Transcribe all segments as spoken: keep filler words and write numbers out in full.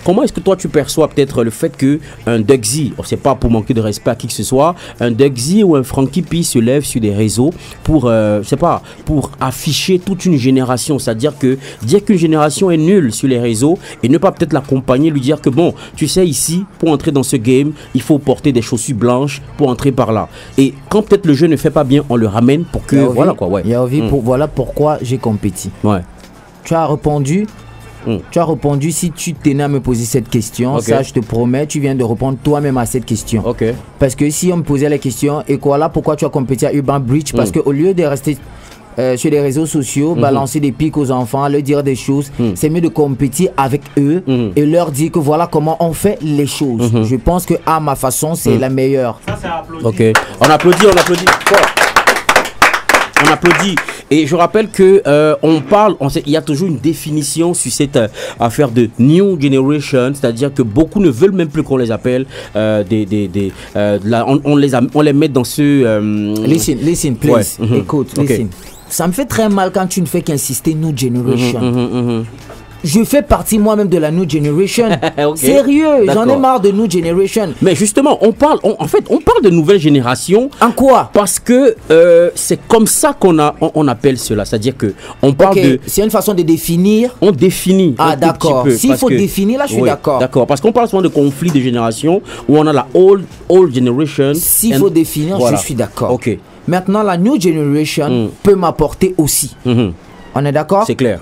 comment est-ce que toi tu perçois peut-être le fait que un Dugzy, c'est pas pour manquer de respect à qui que ce soit, un Dugzy ou un Frankie P se lève sur des réseaux pour, euh, je sais pas, pour afficher toute une génération, c'est-à-dire que dire qu'une génération est nulle sur les réseaux et ne pas peut-être l'accompagner, lui dire que bon, tu sais ici, pour entrer dans ce game, il faut porter des chaussures blanches pour entrer par là. Et quand peut-être le jeu ne fait pas bien, on le ramène pour que, voilà quoi, ouais. Yaovi, Mm. pour, voilà pourquoi j'ai compétit. Ouais. Tu as répondu. Mm. Tu as répondu, si tu tenais à me poser cette question, okay. Ça je te promets, tu viens de répondre toi-même à cette question. Okay. Parce que si on me posait la question, et quoi là, pourquoi tu as compétit à Urban Bridge? Parce mm. qu'au lieu de rester euh, sur les réseaux sociaux, mm-hmm. balancer des pics aux enfants, leur dire des choses, mm. c'est mieux de compétir avec eux mm. et leur dire que voilà comment on fait les choses. Mm-hmm. Je pense que à ma façon, c'est mm. la meilleure. Ça, c'est applaudi. Ok, on applaudit, on applaudit. Quoi? On applaudit. Et je rappelle que euh, on parle, on sait, il y a toujours une définition sur cette euh, affaire de New Generation, c'est-à-dire que beaucoup ne veulent même plus qu'on les appelle euh, des, des, des euh, la, on, on les a, on les met dans ce. Euh, listen, listen, please. Ouais. Mm-hmm. Écoute, okay. listen. Ça me fait très mal quand tu ne fais qu'insister New Generation. Mm-hmm, mm-hmm. Je fais partie moi-même de la New Generation. Okay. Sérieux, j'en ai marre de New Generation. Mais justement, on parle, on, en fait, on parle de nouvelle génération. En quoi? Parce que euh, c'est comme ça qu'on a, on, on appelle cela. C'est-à-dire que on parle okay. de. C'est une façon de définir. On définit. Ah d'accord. S'il faut que, définir, là, je suis oui, d'accord. D'accord. Parce qu'on parle souvent de conflit de génération où on a la old old generation. S'il faut définir, voilà. Je suis d'accord. Ok. Maintenant, la New Generation mm. peut m'apporter aussi. Mm-hmm. On est d'accord? C'est clair.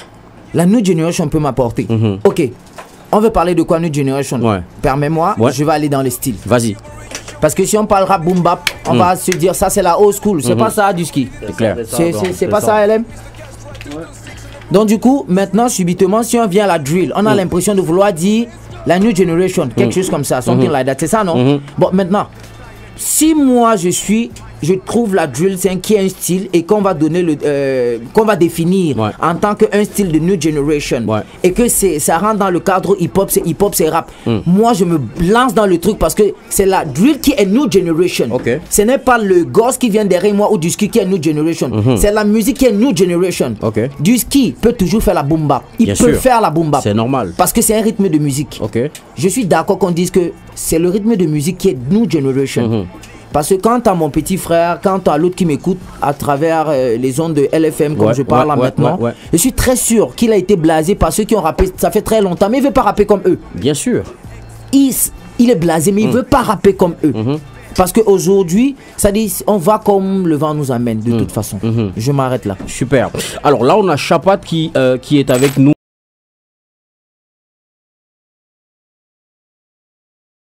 La New Generation peut m'apporter. Mm-hmm. Ok. On veut parler de quoi, New Generation? Ouais. Permets-moi, ouais. Je vais aller dans les styles. Vas-y. Parce que si on parle rap boom bap, on mm. va se dire ça c'est la old school. C'est mm-hmm. pas ça du ski. C'est clair. C'est pas ça, L M? Ouais. Donc du coup, maintenant, subitement, si on vient à la drill, on a mm. l'impression de vouloir dire la New Generation, quelque mm. chose comme ça, something mm-hmm. like that. C'est ça, non? Mm-hmm. Bon, maintenant, si moi je suis... Je trouve la drill c'est un, qui est un style et qu'on va donner le euh, qu'on va définir ouais. en tant qu'un style de New Generation ouais. et que c'est ça rentre dans le cadre hip hop, c'est hip hop, c'est rap. Mm. Moi je me lance dans le truc parce que c'est la drill qui est New Generation. Okay. Ce n'est pas le gosse qui vient derrière moi ou du ski qui est New Generation. Mm-hmm. C'est la musique qui est New Generation. Okay. Du ski peut toujours faire la boom bap. Il Bien peut sûr. faire la boom bap. C'est normal. Parce que c'est un rythme de musique. Okay. Je suis d'accord qu'on dise que c'est le rythme de musique qui est New Generation. Mm-hmm. Parce que quand tu as mon petit frère, quand tu as l'autre qui m'écoute à travers euh, les ondes de L F M, comme ouais, je parle ouais, là ouais, maintenant, ouais, ouais. je suis très sûr qu'il a été blasé par ceux qui ont rappé, ça fait très longtemps, mais il ne veut pas rapper comme eux. Bien sûr. Il, il est blasé, mais mm. il ne veut pas rapper comme eux. Mm-hmm. Parce qu'aujourd'hui, ça dit, on va comme le vent nous amène, de mm. toute façon. Mm-hmm. Je m'arrête là. Super. Alors là, on a Chapat qui, euh, qui est avec nous.